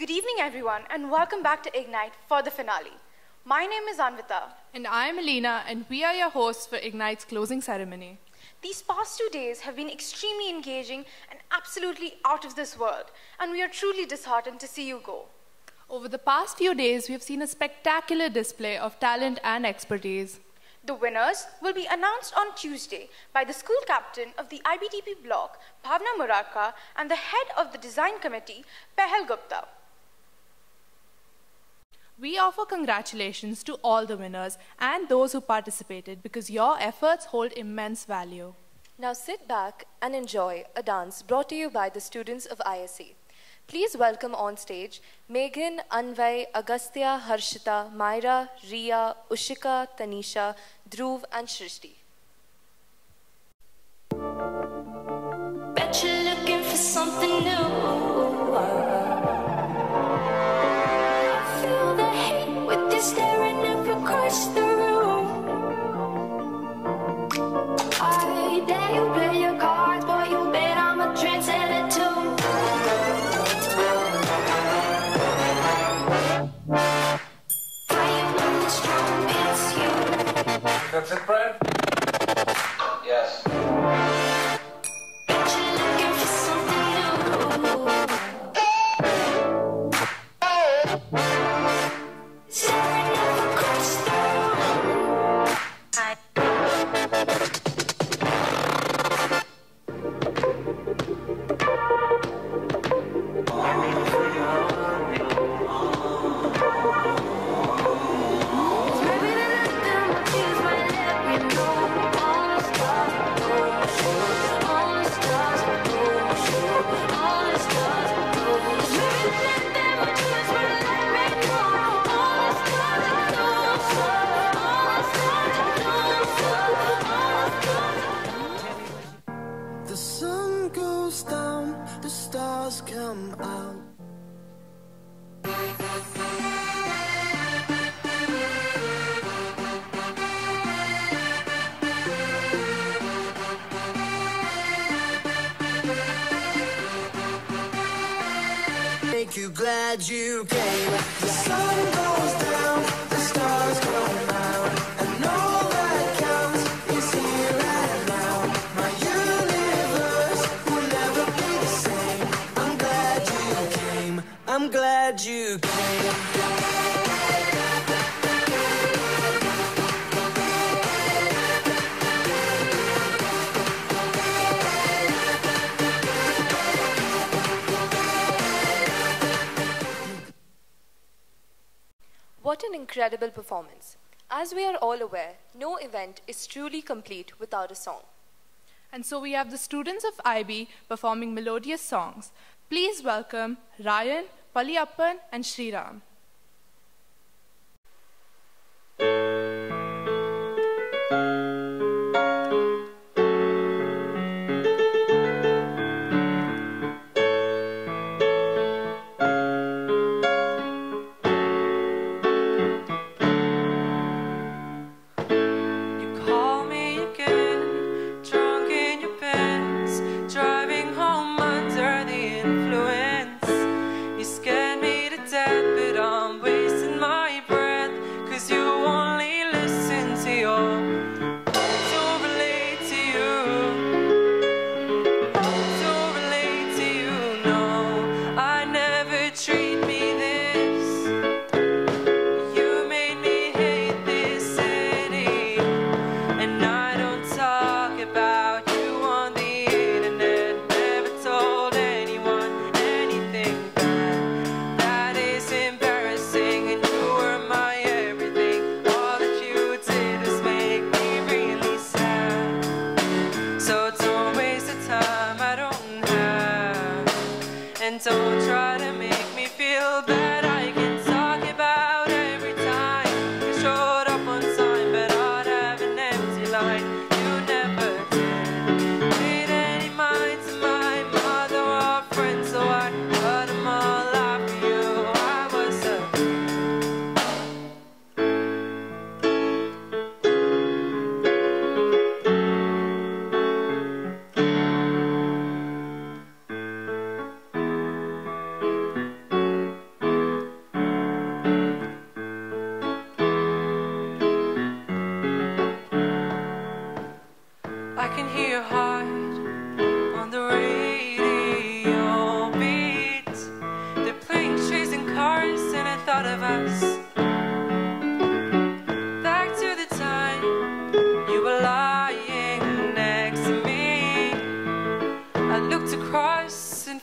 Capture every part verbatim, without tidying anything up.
Good evening, everyone, and welcome back to Ignite for the finale. My name is Anvita. And I'm Alina, and we are your hosts for Ignite's closing ceremony. These past two days have been extremely engaging and absolutely out of this world, and we are truly disheartened to see you go. Over the past few days, we have seen a spectacular display of talent and expertise. The winners will be announced on Tuesday by the school captain of the I B T P block, Bhavna Murarka, and the head of the design committee, Pehal Gupta. We offer congratulations to all the winners and those who participated because your efforts hold immense value. Now sit back and enjoy a dance brought to you by the students of I S A. Please welcome on stage Meghan, Anvay, Agastya, Harshita, Myra, Riya, Ushika, Tanisha, Dhruv and Shrishti. Bet you're looking for something new. Feel the hate with this staring up across the room. I dare you play your cards, boy, you bet I'm a trendsetter too. That's it, Brad? Yes. Bet you're looking for something new. Staring up across the room. I The sun goes down, the stars come out. Make you glad you came. The sun goes down, the stars come out, and all that counts is here and now. My universe will never be the same. I'm glad you came. I'm glad you came. What an incredible performance. As we are all aware, no event is truly complete without a song. And so we have the students of I B performing melodious songs. Please welcome Ryan, Paliyappan and Sriram.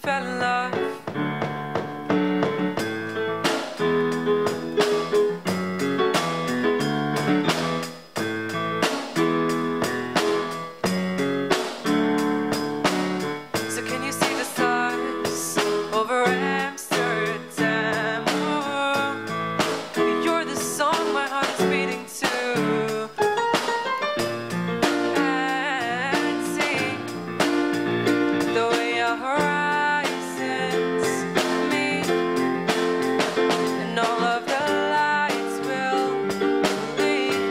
fell in love. So can you see the stars over Amsterdam? Oh, you're the song my heart is beating to. And see the way our horizons meet, and all of the lights will lead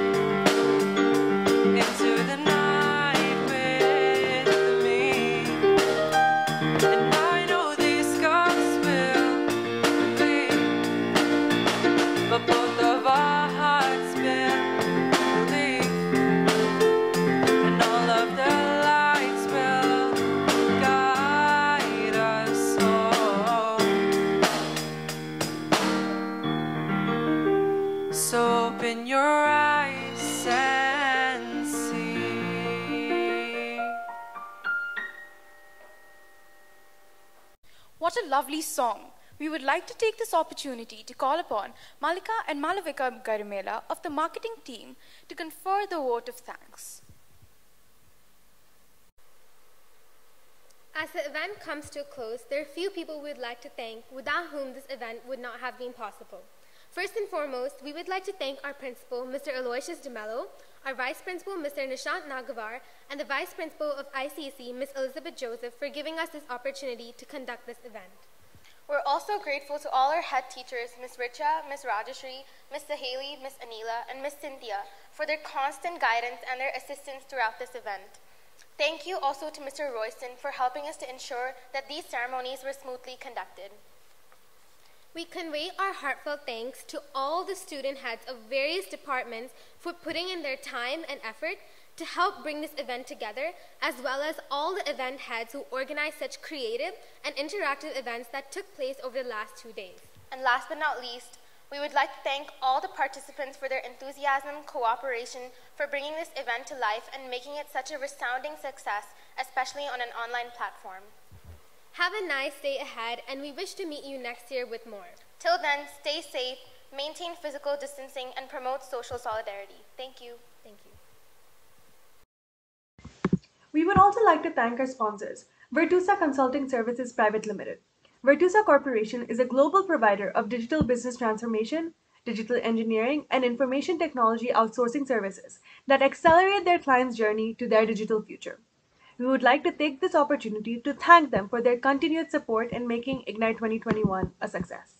into the night with me. And I know these scars will bleed, but both of our hearts believe, and all of the lights will guide us home. So open your eyes and see. What a lovely song. We would like to take this opportunity to call upon Malika and Malavika Garimela of the marketing team to confer the vote of thanks. As the event comes to a close, there are a few people we would like to thank without whom this event would not have been possible. First and foremost, we would like to thank our principal, Mister Aloysius DeMello, our vice principal, Mister Nishant Nagavar, and the vice principal of I C S E, Miz Elizabeth Joseph, for giving us this opportunity to conduct this event. We're also grateful to all our head teachers, Miz Richa, Miz Rajashri, Miz Saheli, Miz Anila, and Miz Cynthia, for their constant guidance and their assistance throughout this event. Thank you also to Mister Royston for helping us to ensure that these ceremonies were smoothly conducted. We convey our heartfelt thanks to all the student heads of various departments for putting in their time and effort to help bring this event together, as well as all the event heads who organized such creative and interactive events that took place over the last two days. And last but not least, we would like to thank all the participants for their enthusiasm, cooperation, for bringing this event to life and making it such a resounding success, especially on an online platform. Have a nice day ahead, and we wish to meet you next year with more. Till then, stay safe, maintain physical distancing, and promote social solidarity. Thank you. Thank you. We would also like to thank our sponsors, Virtusa Consulting Services Private Limited. Virtusa Corporation is a global provider of digital business transformation, digital engineering, and information technology outsourcing services that accelerate their clients' journey to their digital future. We would like to take this opportunity to thank them for their continued support in making Ignite twenty twenty-one a success.